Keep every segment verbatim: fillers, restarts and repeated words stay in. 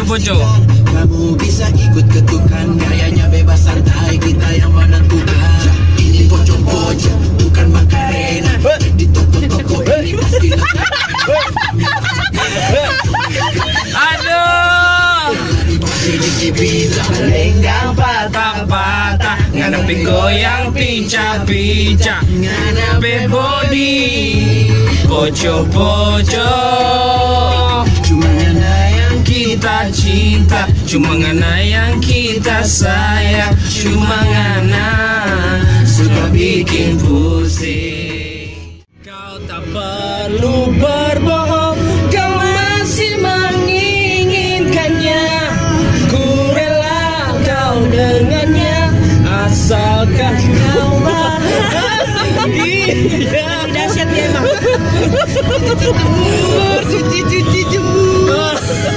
bojo. Kamu bisa ikut ketukan, gayanya bebas santai, kita yang menentukan. Ini bojo-bojo, bukan Macarena. Di toko-toko ini pasti Aduh, bisa lenggang patah-patah, nganapi goyang pincah-pincah, nganapi body bojo-bojo. cuma ngana yang Kita cinta, cuma ngana yang kita sayang, cuma ngana suka bikin pusing. Kau tak perlu berbohong, kau masih menginginkannya. Ku rela kau dengannya, asalkan kau bahagia. Dahsyat dia emang. Cuci-cuci jemur.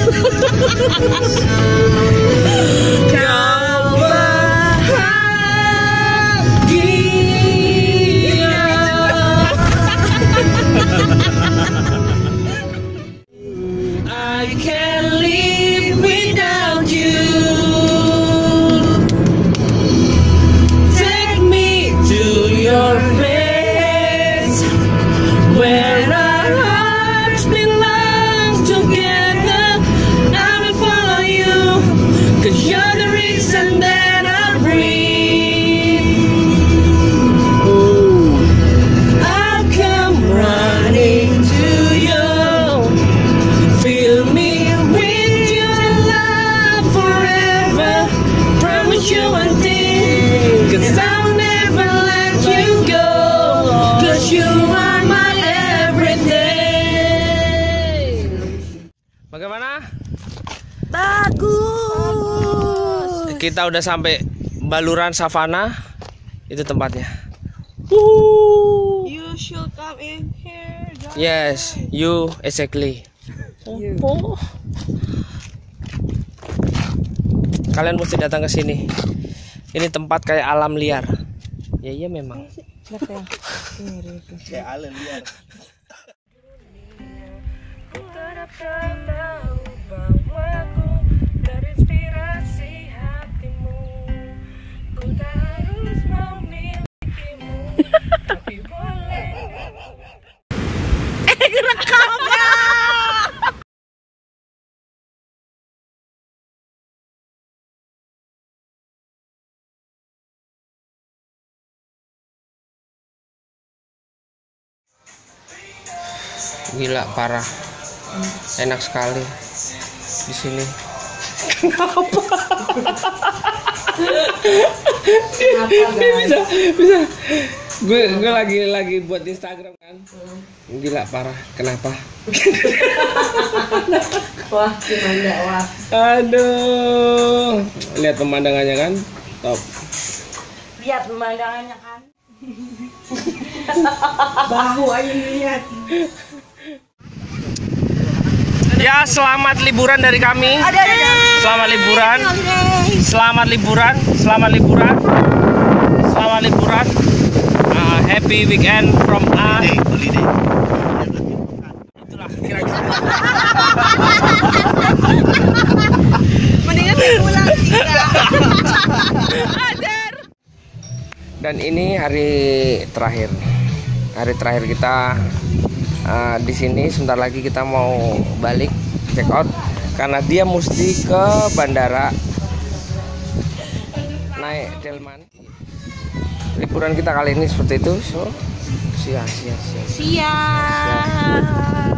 Kau bahagia. I can't live without you. Take me to your place where our hearts belong together. I will follow you, 'cause you're the reason that I breathe. I'll come running to you. Fill me with your love forever. Promise you one thing, 'cause I'll never let you go, 'cause you are my everything. Bagaimana? Bagus. Kita udah sampai Baluran Savana. Itu tempatnya. You should come in here. guys. Yes, you exactly. You. Oh. Kalian mesti datang ke sini. Ini tempat kayak alam liar. Ya iya memang. kayak alam liar. Ku tak tahu bahwa ku terinspirasi hatimu. Ku tak harus memilikimu, tapi boleh. Gila parah, enak sekali di sini. Kenapa? Ini bisa, bisa. Gue, gue lagi, lagi buat Instagram kan. Gila parah, kenapa? Wah, gimana wah. Aduh, lihat pemandangannya kan, top. Lihat pemandangannya kan. Bahu aja lihat. Ya, selamat liburan dari kami. Ada ada. Selamat liburan. Selamat liburan. Selamat liburan. Selamat liburan. Uh, happy weekend from us. Holiday. Itulah kira-kira. Mendingan saya pulang sih. Dan ini hari terakhir. Hari terakhir kita uh, di sini. Sebentar lagi kita mau balik check out karena dia mesti ke bandara naik Delman. Liburan kita kali ini seperti itu. So, sia sia sia. Siap.